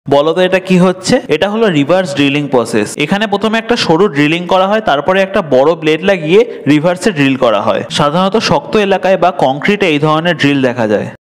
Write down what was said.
বলো তো এটা কি হচ্ছে? এটা হলো রিভার্স ড্রিলিং প্রসেস। এখানে প্রথমে একটা সরু ড্রিলিং করা হয়, তারপরে একটা বড় ব্লেড লাগিয়ে রিভার্সে ড্রিল করা হয়। সাধারণত শক্ত এলাকায় বা কংক্রিটে এই ধরনের ড্রিল দেখা যায়।